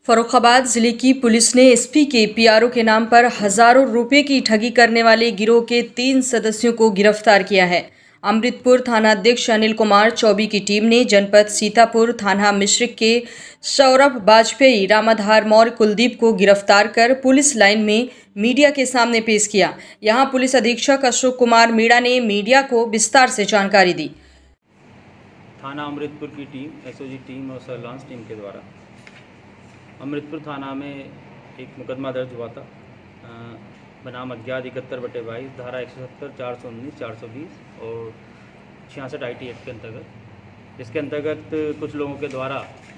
फर्रुखाबाद जिले की पुलिस ने एसपी के पीआरओ के नाम पर हजारों रुपए की ठगी करने वाले गिरोह के 3 सदस्यों को गिरफ्तार किया है। अमृतपुर थानाध्यक्ष अनिल कुमार चौबी की टीम ने जनपद सीतापुर थाना मिश्रिक के सौरभ वाजपेयी, रामाधार मौर्य, कुलदीप को गिरफ्तार कर पुलिस लाइन में मीडिया के सामने पेश किया। यहां पुलिस अधीक्षक अशोक कुमार मीणा ने मीडिया को विस्तार से जानकारी दी। थाना अमृतपुर की टीम, एसओजी टीम और सर्विलांस टीम के द्वारा अमृतपुर थाना में एक मुकदमा दर्ज हुआ था बनाम अज्ञात 71/22, धारा 170, 419, 420 और 66 IT एक्ट के अंतर्गत। इसके अंतर्गत कुछ लोगों के द्वारा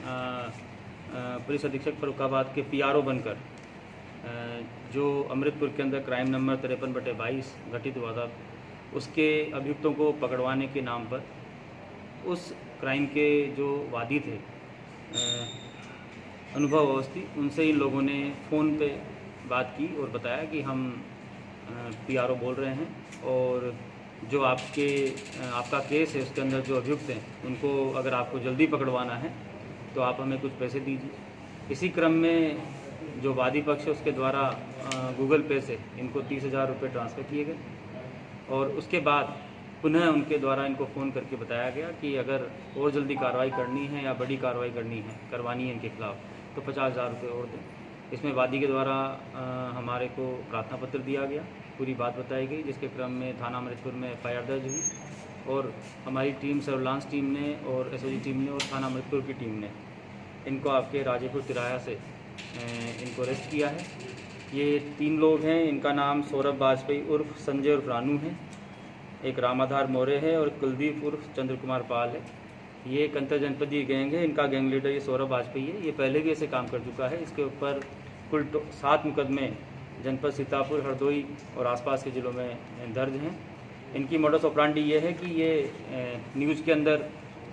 पुलिस अधीक्षक फर्रुखाबाद के पीआरओ बनकर जो अमृतपुर के अंदर क्राइम नंबर 53/22 घटित हुआ था, उसके अभियुक्तों को पकड़वाने के नाम पर उस क्राइम के जो वादी थे अनुभव अवस्थी, उनसे इन लोगों ने फ़ोन पे बात की और बताया कि हम पीआरओ बोल रहे हैं और जो आपका केस है उसके अंदर जो अभियुक्त हैं उनको अगर आपको जल्दी पकड़वाना है तो आप हमें कुछ पैसे दीजिए। इसी क्रम में जो वादी पक्ष है उसके द्वारा गूगल पे से इनको 30,000 रुपये ट्रांसफ़र किए गए और उसके बाद पुनः उनके द्वारा इनको फ़ोन करके बताया गया कि अगर और जल्दी कार्रवाई करनी है या बड़ी कार्रवाई करवानी है इनके खिलाफ़ तो 50,000 रुपये और दें। इसमें वादी के द्वारा हमारे को प्रार्थना पत्र दिया गया, पूरी बात बताई गई, जिसके क्रम में थाना अमृतपुर में FIR दर्ज हुई और हमारी टीम, सर्विलांस टीम ने और एसओजी टीम ने और थाना अमृतपुर की टीम ने इनको आपके राजेपुर तिराया से इनको अरेस्ट किया है। ये 3 लोग हैं, इनका नाम सौरभ वाजपेयी उर्फ संजय उर्फ रानू है, एक रामाधार मौर्य है और कुलदीप उर्फ चंद्र कुमार पाल है। ये एक अंतर जनपदीय गैंग है। इनका गैंग लीडर ये सौरभ वाजपेयी है। ये पहले भी ऐसे काम कर चुका है। इसके ऊपर कुल 7 मुकदमे जनपद सीतापुर, हरदोई और आसपास के ज़िलों में दर्ज हैं। इनकी मोडस ऑपरेंडी ये है कि ये न्यूज़ के अंदर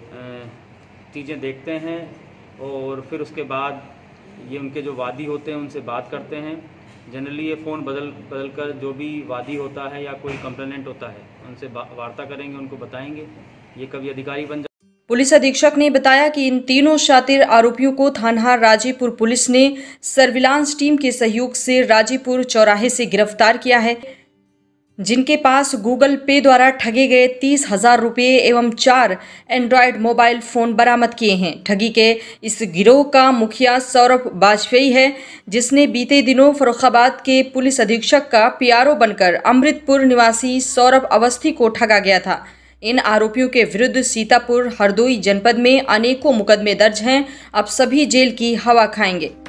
चीज़ें देखते हैं और फिर उसके बाद ये उनके जो वादी होते हैं उनसे बात करते हैं। जनरली ये फ़ोन बदल कर जो भी वादी होता है या कोई कंप्लेनेंट होता है उनसे वार्ता करेंगे, उनको बताएंगे। ये कभी अधिकारी बन पुलिस अधीक्षक ने बताया कि इन तीनों शातिर आरोपियों को थाना राजेपुर पुलिस ने सर्विलांस टीम के सहयोग से राजेपुर चौराहे से गिरफ्तार किया है, जिनके पास गूगल पे द्वारा ठगे गए 30,000 रुपये एवं 4 एंड्रॉयड मोबाइल फ़ोन बरामद किए हैं। ठगी के इस गिरोह का मुखिया सौरभ वाजपेयी है, जिसने बीते दिनों फर्रुखाबाद के पुलिस अधीक्षक का पीआरओ बनकर अमृतपुर निवासी सौरभ अवस्थी को ठगा गया था। इन आरोपियों के विरुद्ध सीतापुर, हरदोई जनपद में अनेकों मुकदमे दर्ज हैं। अब सभी जेल की हवा खाएंगे।